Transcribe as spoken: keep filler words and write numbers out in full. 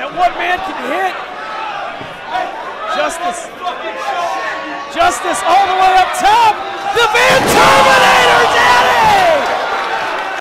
that one man can hit. Justice. Justice all the way up top. The Van